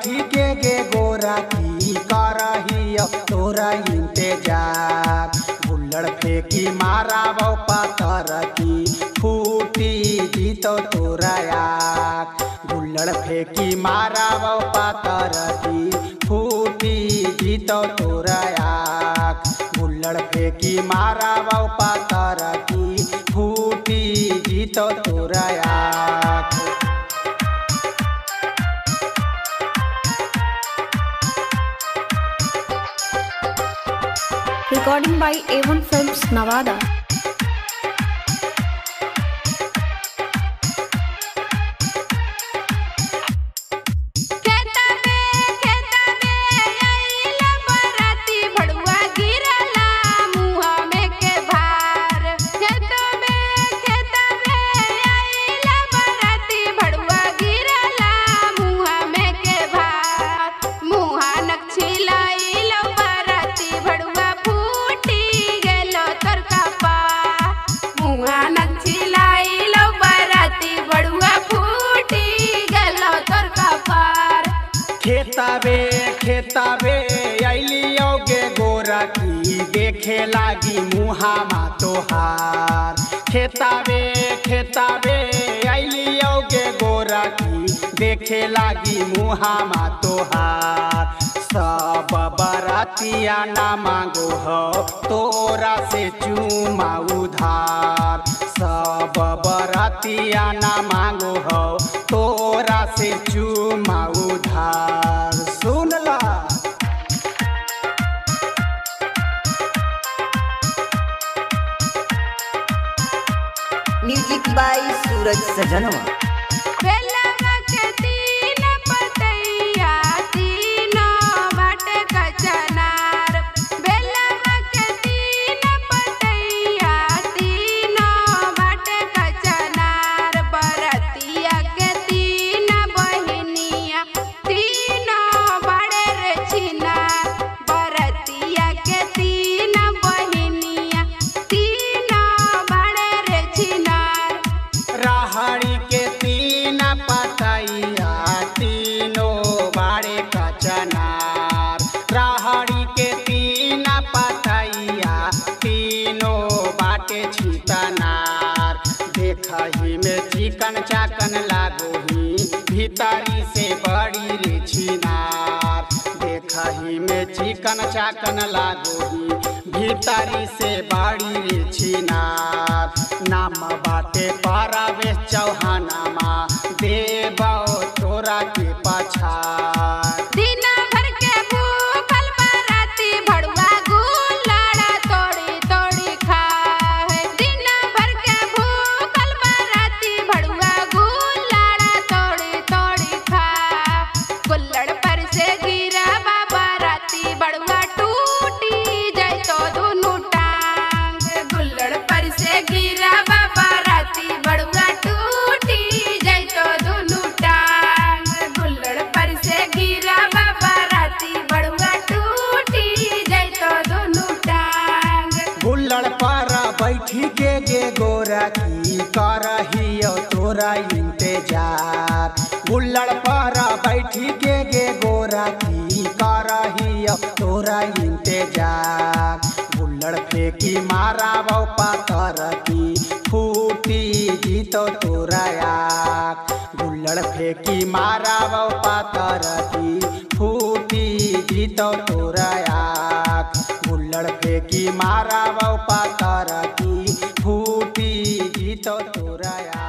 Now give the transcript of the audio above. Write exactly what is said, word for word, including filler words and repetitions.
बैठी के गे गोरा की करही तोरा इंतजार। बुल्लड़ फेंकी माराबो पातर की फूटी जीतो तोरा आँख। बुल्लड़ फेंकी माराबो पातर की फूटी जीतो तोरा आँख। बुल्लड़ फेंकी माराबो पातर की फूटी जीतो तोरा आँख। Recording by A one Films, Nevada. खेताबे खेताबे अलियो गे गोरा की देखे लागी मुहामा तोहार। खेताबे खेताबे अलियो गे गोरा की देखे लागी मुहामा तोहार। सब बरातिया ना मांगो हो तोरा से चूमा उधार। सब बरातिया ना मांगो हो तोरा से चूमा उधार। सुन ला म्यूजिक बाय सूरज सजनवा। राहड़ी के तीन पतैया तीनों बाड़े कचनार। राहड़ी के तीन पतैया तीनों बाटे छितनार। देखही में चिकन चाकन लागोही भीतरी से बड़ी रे छिनार। देखही में चिकन चाकन लागोही भीतरी से बड़ी रे छिनार। नाम बाटे पारावेश चौहानमा देबो तोरा के पछाड़। दिन भर के भूखल बराती भड़ुआ गुलाड़ा तोड़ी तोड़ी खाए। दिन भर के भूखल बराती भड़ुआ गुलाड़ा तोड़ी तोड़ी खाए। कुल्लड़ पर से गिरा बाबा राती बड़ुआ टूटी जाए तो दोनों टांग। गुल्लड़ पर से गिरा बाबा राती बड़ुआ टूटी जाए तो दोनों टांग। गुल्लड़ पर से गिरा बाबा राती बड़ुआ टूटी जाए तो दोनों टांग। बुल्लड़ पर बैठी के गे गोरा की करही तोरा इंतजार। बुल्लड़ पर बैठी के गे गोरा की करही तोरा इंतजार। बुल्लड़ फेंकी माराबो पातर की फूटी जीतो तोरा आँख। बुल्लड़ फेंकी माराबो पातर की फूटी जीतो तोरा आँख। बुल्लड़ फेंकी माराबो पातर की फूटी जीतो तोरा आँख।